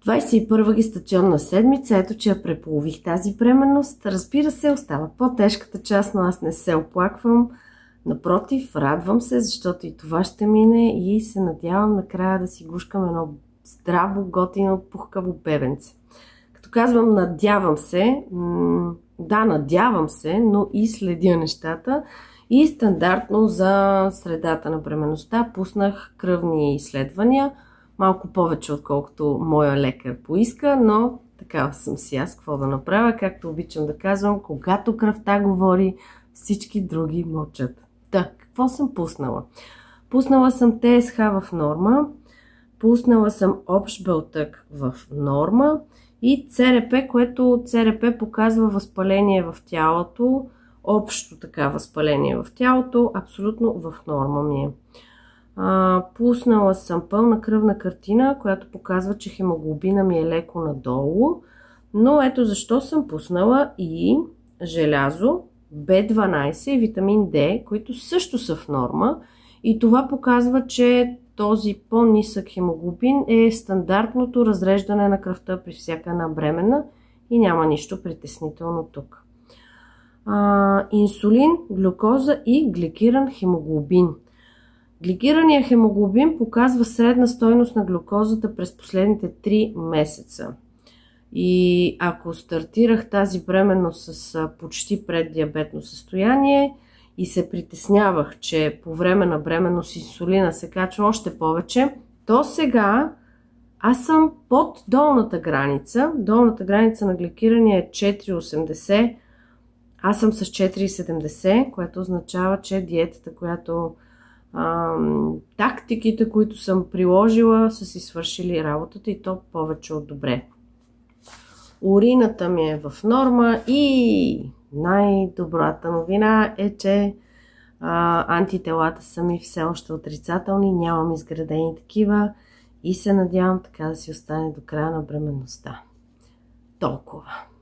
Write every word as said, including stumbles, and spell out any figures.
двадесет и първа гестационна седмица, ето че я преполових тази бременност. Разбира се, остава по-тежката част, но аз не се оплаквам. Напротив, радвам се, защото и това ще мине и се надявам накрая да си гушкам едно здраво, готино, пухкаво бебенце. Като казвам надявам се, да, надявам се, но и следя нещата. И стандартно за средата на бременността пуснах кръвни изследвания, малко повече отколкото моя лекар поиска, но такава съм си аз, какво да направя, както обичам да казвам, когато кръвта говори, всички други мълчат. Так, какво съм пуснала? Пуснала съм Т С Х в норма, пуснала съм общ белтък в норма и Ц Р П, което Ц Р П показва възпаление в тялото, общо така възпаление в тялото, абсолютно в норма ми е. А, пуснала съм пълна кръвна картина, която показва, че хемоглобина ми е леко надолу, но ето защо съм пуснала и желязо, Б дванадесет и витамин Д, които също са в норма, и това показва, че този по-нисък хемоглобин е стандартното разреждане на кръвта при всяка една бременна и няма нищо притеснително тук. А, инсулин, глюкоза и гликиран хемоглобин. Гликираният хемоглобин показва средна стойност на глюкозата през последните три месеца. И ако стартирах тази бременност с почти преддиабетно състояние и се притеснявах, че по време на бременност инсулина се качва още повече, то сега аз съм под долната граница. Долната граница на гликирания е четири осемдесет. Аз съм с четири седемдесет, което означава, че диетата, която ам, тактиките, които съм приложила, са си свършили работата и то повече от добре. Урината ми е в норма и най-добрата новина е, че а, антителата са ми все още отрицателни, нямам изградени такива и се надявам така да си остане до края на бременността. Толкова.